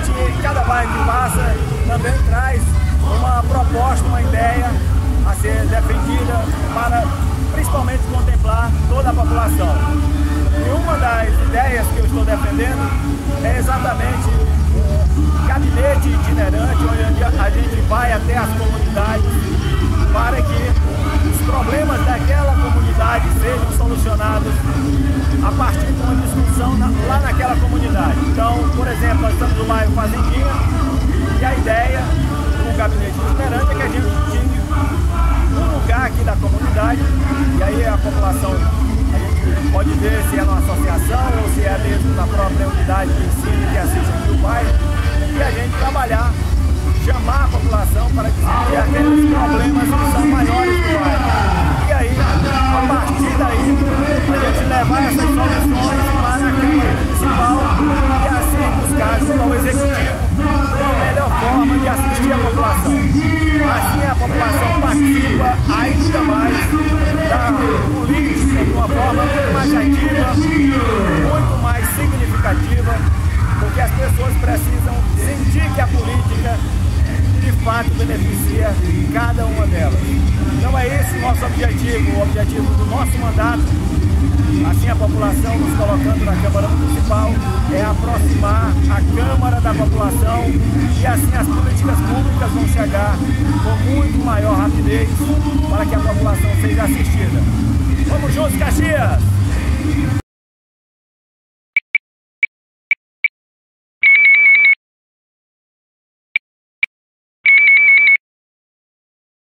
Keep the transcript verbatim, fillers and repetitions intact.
gente, em cada bairro que passa, também traz uma proposta, uma ideia a ser defendida para principalmente contemplar toda a população. E uma das ideias que eu estou defendendo é exatamente o gabinete itinerante, onde a gente vai até as comunidades para que os problemas daquela comunidade sejam solucionados a partir de uma discussão na, lá naquela comunidade. Então, por exemplo, nós estamos no bairro Fazendinha e a ideia do gabinete itinerante é que a gente tinha um lugar aqui da comunidade, e aí a população, a gente pode ver se é numa associação ou se é mesmo na própria unidade de ensino que assiste aqui o bairro, e a gente trabalhar, chamar a população para discutir aqueles problemas que são maiores do bairro. E aí, a partir daí, a gente levar essas soluções para a Câmara Municipal e assim buscar junto ao Executivo a melhor forma de assistir a população. Assim a população participa ainda mais da política de uma forma muito mais ativa, muito mais significativa, porque as pessoas precisam sentir que a política de fato beneficia cada uma delas. Então é esse o nosso objetivo, o objetivo do nosso mandato, assim a população nos colocando na Câmara Municipal, é aproximar a Câmara da população e assim as políticas públicas vão chegar com muito maior rapidez para que a população seja assistida. Vamos juntos, Caxias!